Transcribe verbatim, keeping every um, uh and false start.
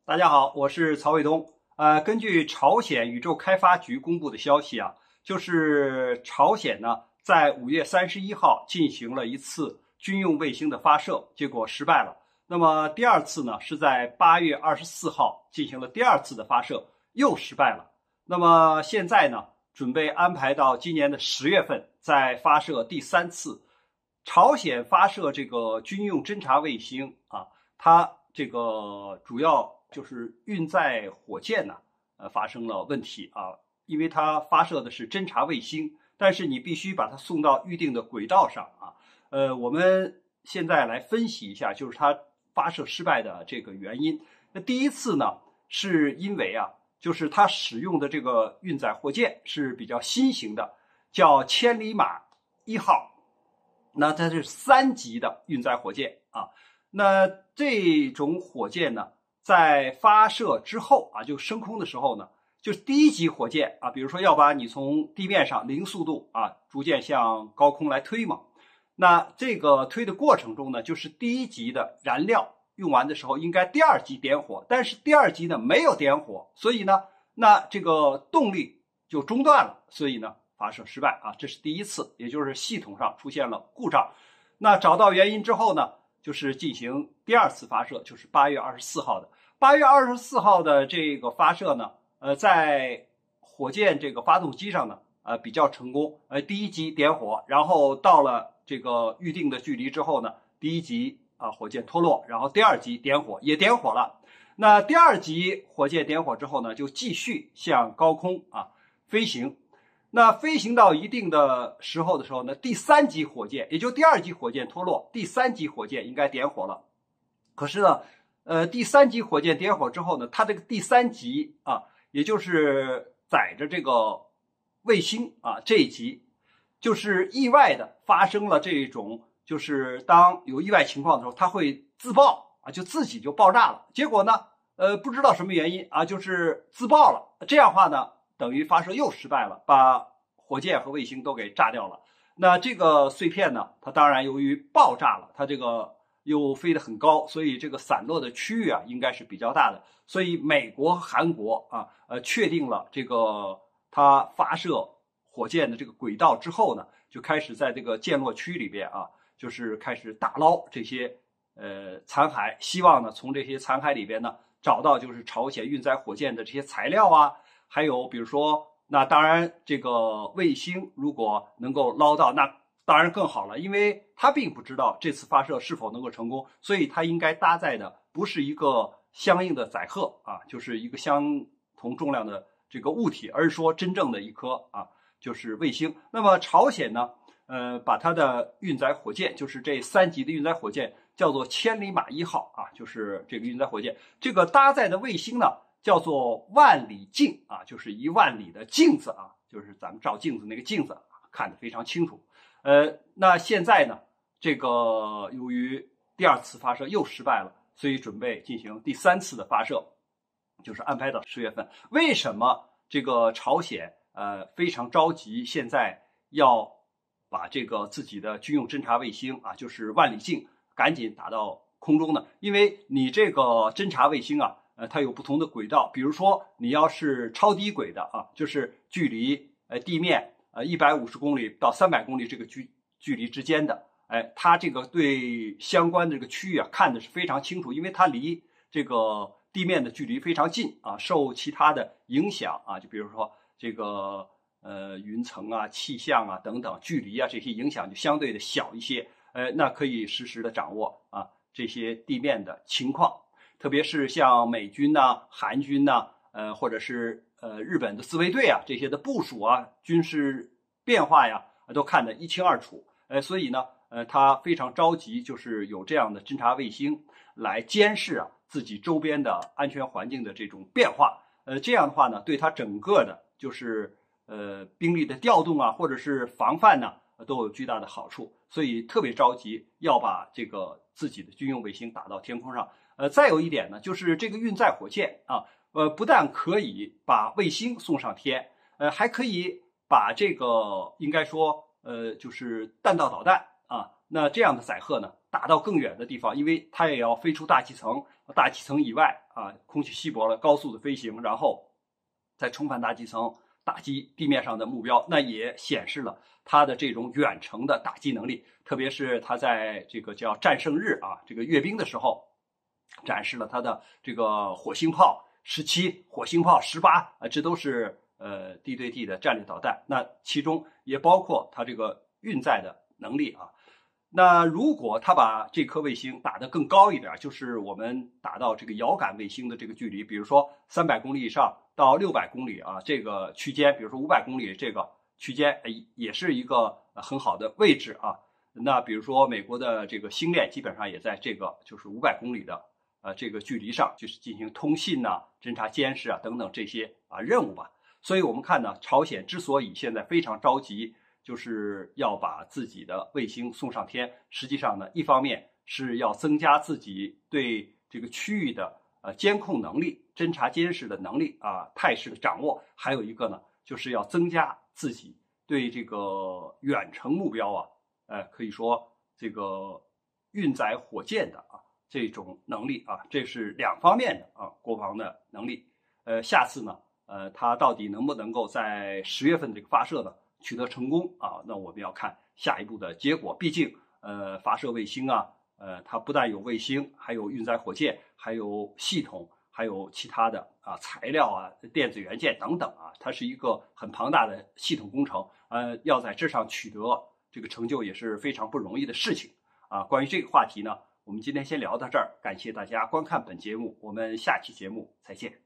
大家好，我是曹卫东。呃，根据朝鲜宇宙开发局公布的消息啊，就是朝鲜呢在五月三十一号进行了一次军用卫星的发射，结果失败了。那么第二次呢是在八月二十四号进行了第二次的发射，又失败了。那么现在呢，准备安排到今年的十月份再发射第三次。朝鲜发射这个军用侦察卫星啊，它这个主要就是运载火箭呢，呃，发生了问题啊，因为它发射的是侦察卫星，但是你必须把它送到预定的轨道上啊。呃，我们现在来分析一下，就是它发射失败的这个原因。那第一次呢，是因为啊，就是它使用的这个运载火箭是比较新型的，叫千里马一号。那它是三级的运载火箭啊。那这种火箭呢，在发射之后啊，就升空的时候呢，就是第一级火箭啊，比如说要把你从地面上零速度啊，逐渐向高空来推嘛。那这个推的过程中呢，就是第一级的燃料用完的时候，应该第二级点火，但是第二级呢没有点火，所以呢，那这个动力就中断了，所以呢，发射失败啊，这是第一次，也就是系统上出现了故障。那找到原因之后呢，就是进行第二次发射，就是八月二十四号的。八月二十四号的这个发射呢，呃，在火箭这个发动机上呢，呃，比较成功。呃，第一级点火，然后到了这个预定的距离之后呢，第一级啊火箭脱落，然后第二级点火也点火了。那第二级火箭点火之后呢，就继续向高空啊飞行。那飞行到一定的时候的时候呢，第三级火箭，也就第二级火箭脱落，第三级火箭应该点火了。可是呢，呃，第三级火箭点火之后呢，它这个第三级啊，也就是载着这个卫星啊这一级，就是意外的发生了这种，就是当有意外情况的时候，它会自爆啊，就自己就爆炸了。结果呢，呃，不知道什么原因啊，就是自爆了。这样的话呢，等于发射又失败了，把火箭和卫星都给炸掉了。那这个碎片呢，它当然由于爆炸了，它这个又飞得很高，所以这个散落的区域啊，应该是比较大的。所以美国、韩国啊，呃，确定了这个它发射火箭的这个轨道之后呢，就开始在这个降落区里边啊，就是开始打捞这些呃残骸，希望呢从这些残骸里边呢找到就是朝鲜运载火箭的这些材料啊。还有比如说，那当然这个卫星如果能够捞到，那当然更好了，因为它并不知道这次发射是否能够成功，所以它应该搭载的不是一个相应的载荷啊，就是一个相同重量的这个物体，而是说真正的一颗啊，就是卫星。那么朝鲜呢，呃，把它的运载火箭，就是这三级的运载火箭叫做千里马一号啊，就是这个运载火箭，这个搭载的卫星呢，叫做万里镜啊，就是一万里的镜子啊，就是咱们照镜子那个镜子，看得非常清楚。呃，那现在呢，这个由于第二次发射又失败了，所以准备进行第三次的发射，就是安排到十月份。为什么这个朝鲜呃非常着急，现在要把这个自己的军用侦察卫星啊，就是万里镜，赶紧打到空中呢？因为你这个侦察卫星啊，呃，它有不同的轨道，比如说你要是超低轨的啊，就是距离呃地面呃一百五十公里到三百公里这个距距离之间的，哎，它这个对相关的这个区域啊看的是非常清楚，因为它离这个地面的距离非常近啊，受其他的影响啊，就比如说这个呃云层啊、气象啊等等距离啊这些影响就相对的小一些，呃，那可以实时的掌握啊这些地面的情况。特别是像美军呐、啊、韩军呐、啊，呃，或者是呃日本的自卫队啊，这些的部署啊、军事变化呀，都看得一清二楚。呃，所以呢，呃，他非常着急，就是有这样的侦察卫星来监视啊自己周边的安全环境的这种变化。呃，这样的话呢，对他整个的就是呃兵力的调动啊，或者是防范呢，都有巨大的好处。所以特别着急要把这个自己的军用卫星打到天空上。呃，再有一点呢，就是这个运载火箭啊，呃，不但可以把卫星送上天，呃，还可以把这个应该说，呃，就是弹道导弹啊， 那这样的载荷呢，打到更远的地方，因为它也要飞出大气层，大气层以外啊，空气稀薄了，高速的飞行，然后再重返大气层，打击地面上的目标，那也显示了它的这种远程的打击能力。特别是它在这个叫战胜日啊，这个阅兵的时候，展示了它的这个火星炮十七、火星炮十八啊，这都是呃地对地的战略导弹。那其中也包括它这个运载的能力啊。那如果它把这颗卫星打得更高一点，就是我们打到这个遥感卫星的这个距离，比如说三百公里以上到六百公里啊，这个区间，比如说五百公里这个区间，也是一个很好的位置啊。那比如说美国的这个星链基本上也在这个就是五百公里的呃这个距离上，就是进行通信呐、啊、侦察监视啊等等这些啊任务吧。所以我们看呢，朝鲜之所以现在非常着急，就是要把自己的卫星送上天，实际上呢，一方面是要增加自己对这个区域的呃监控能力、侦察监视的能力啊、态势的掌握，还有一个呢，就是要增加自己对这个远程目标啊，呃，可以说这个运载火箭的啊这种能力啊，这是两方面的啊国防的能力。呃，下次呢，呃，它到底能不能够在十月份这个发射呢？取得成功啊，那我们要看下一步的结果。毕竟，呃，发射卫星啊，呃，它不但有卫星，还有运载火箭，还有系统，还有其他的啊材料啊、电子元件等等啊，它是一个很庞大的系统工程。呃，要在这上取得这个成就也是非常不容易的事情啊。关于这个话题呢，我们今天先聊到这儿，感谢大家观看本节目，我们下期节目再见。